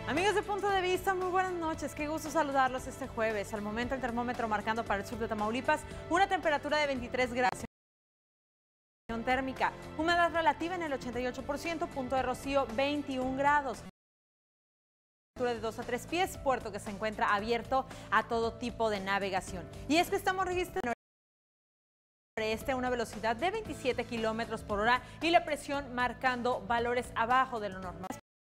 Amigos de Punto de Vista, muy buenas noches. Qué gusto saludarlos este jueves. Al momento el termómetro marcando para el sur de Tamaulipas una temperatura de 23 grados. Térmica, humedad relativa en el 88%, punto de rocío 21 grados. De 2 a 3 pies, puerto que se encuentra abierto a todo tipo de navegación. Y es que estamos registrando a una velocidad de 27 kilómetros por hora y la presión marcando valores abajo de lo normal.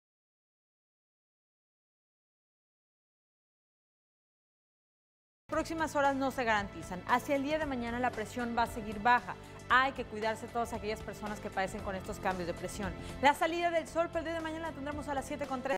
Las próximas horas no se garantizan. Hacia el día de mañana la presión va a seguir baja. Hay que cuidarse todas aquellas personas que padecen con estos cambios de presión. La salida del sol para el día de mañana la tendremos a las 7:30.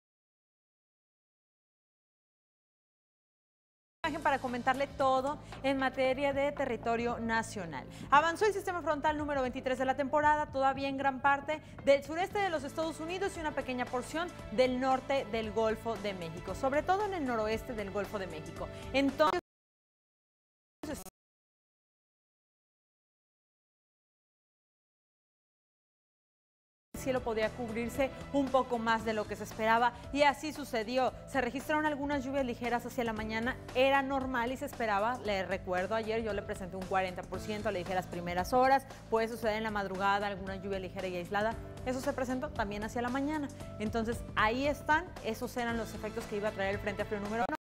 Para comentarle todo en materia de territorio nacional. Avanzó el sistema frontal número 23 de la temporada, todavía en gran parte del sureste de los Estados Unidos y una pequeña porción del norte del Golfo de México, sobre todo en el noroeste del Golfo de México. Entonces, el cielo podía cubrirse un poco más de lo que se esperaba y así sucedió. Se registraron algunas lluvias ligeras hacia la mañana, era normal y se esperaba. Le recuerdo, ayer yo le presenté un 40%, le dije las primeras horas, puede suceder en la madrugada alguna lluvia ligera y aislada. Eso se presentó también hacia la mañana. Entonces ahí están, esos eran los efectos que iba a traer el Frente Frío número 1.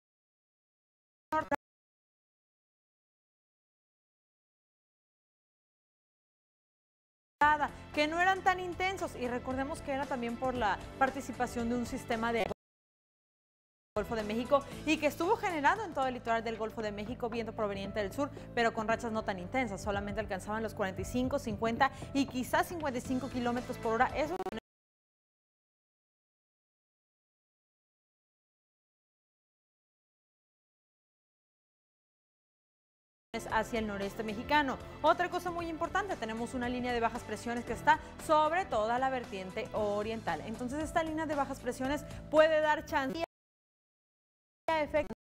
Que no eran tan intensos y recordemos que era también por la participación de un sistema de Golfo de México y que estuvo generado en todo el litoral del Golfo de México, viento proveniente del sur, pero con rachas no tan intensas, solamente alcanzaban los 45, 50 y quizás 55 kilómetros por hora. Eso hacia el noreste mexicano. Otra cosa muy importante, tenemos una línea de bajas presiones que está sobre toda la vertiente oriental. Entonces esta línea de bajas presiones puede dar chance a efectos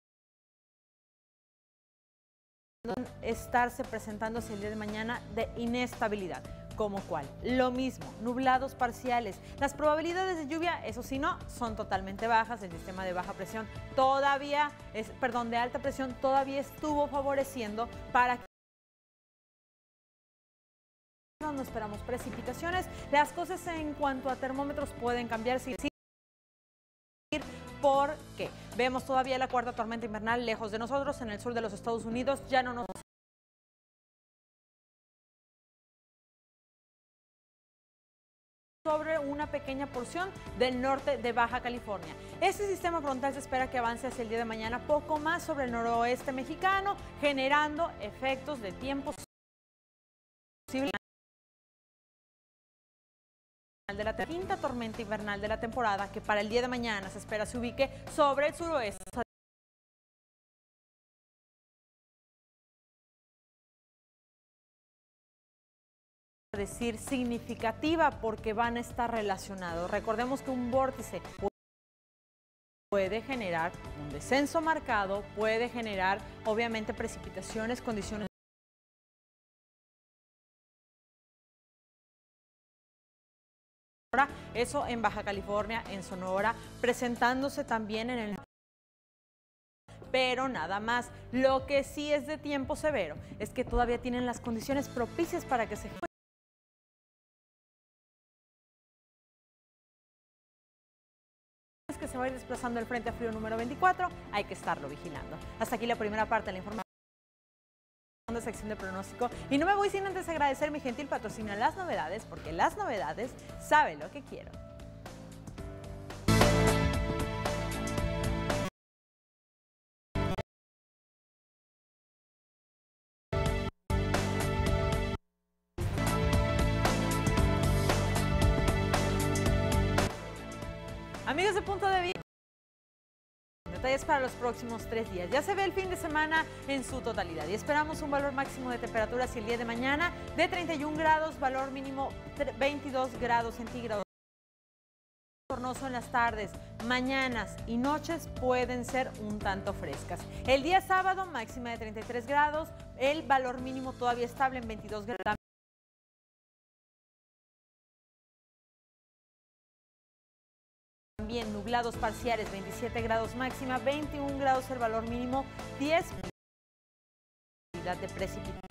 estarse presentándose el día de mañana de inestabilidad. ¿Como cuál? Lo mismo, nublados parciales. Las probabilidades de lluvia, eso sí no, son totalmente bajas. El sistema de baja presión todavía, de alta presión todavía estuvo favoreciendo para que no esperamos precipitaciones. Las cosas en cuanto a termómetros pueden cambiar porque vemos todavía la cuarta tormenta invernal lejos de nosotros en el sur de los Estados Unidos. Ya no nos sobre una pequeña porción del norte de Baja California. Este sistema frontal se espera que avance hacia el día de mañana poco más sobre el noroeste mexicano, generando efectos de tiempo posible de la quinta tormenta invernal de la temporada, que para el día de mañana se espera se ubique sobre el suroeste. Decir significativa porque van a estar relacionados. Recordemos que un vórtice puede generar un descenso marcado, puede generar obviamente precipitaciones, condiciones. Eso en Baja California, en Sonora, presentándose también en el... Pero nada más. Lo que sí es de tiempo severo es que todavía tienen las condiciones propicias para que se va a ir desplazando el Frente Frío número 24, hay que estarlo vigilando. Hasta aquí la primera parte de la información de sección de pronóstico y no me voy sin antes agradecer mi gentil patrocinio a Las Novedades, porque Las Novedades sabe lo que quiero. Amigos de Punto de Vista, detalles para los próximos 3 días. Ya se ve el fin de semana en su totalidad y esperamos un valor máximo de temperatura hacia el día de mañana de 31 grados, valor mínimo 22 grados centígrados. Bochornoso en las tardes, mañanas y noches pueden ser un tanto frescas. El día sábado, máxima de 33 grados, el valor mínimo todavía estable en 22 grados. también nublados parciales, 27 grados máxima, 21 grados el valor mínimo, 10 de precipitación.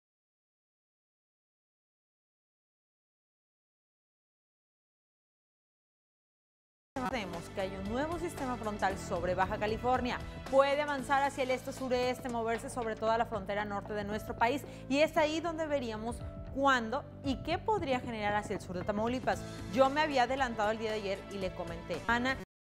Vemos que hay un nuevo sistema frontal sobre Baja California. Puede avanzar hacia el este-sureste, moverse sobre toda la frontera norte de nuestro país y es ahí donde veríamos cuándo y qué podría generar hacia el sur de Tamaulipas. Yo me había adelantado el día de ayer y le comenté. Ana,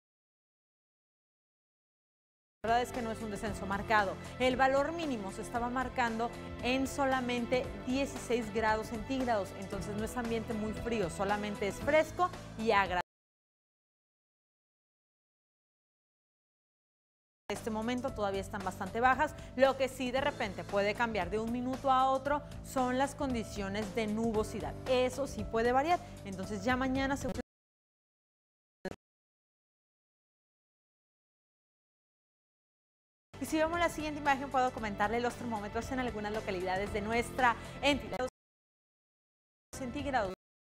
la verdad es que no es un descenso marcado. El valor mínimo se estaba marcando en solamente 16 grados centígrados, entonces no es ambiente muy frío, solamente es fresco y agradable. En este momento todavía están bastante bajas, lo que sí de repente puede cambiar de un minuto a otro son las condiciones de nubosidad. Eso sí puede variar, entonces ya mañana se... Y si vemos la siguiente imagen, puedo comentarle los termómetros en algunas localidades de nuestra entidad. Centígrados.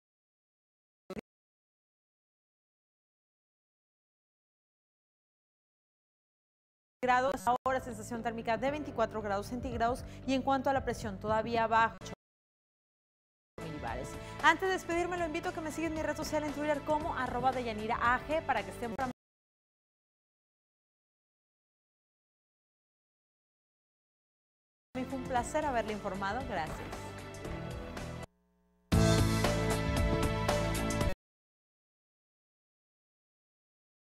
Ahora sensación térmica de 24 grados centígrados y en cuanto a la presión todavía bajo. Antes de despedirme, lo invito a que me sigan en mi red social en Twitter como @DeyaniraAG para que estén... Fue un placer haberle informado. Gracias.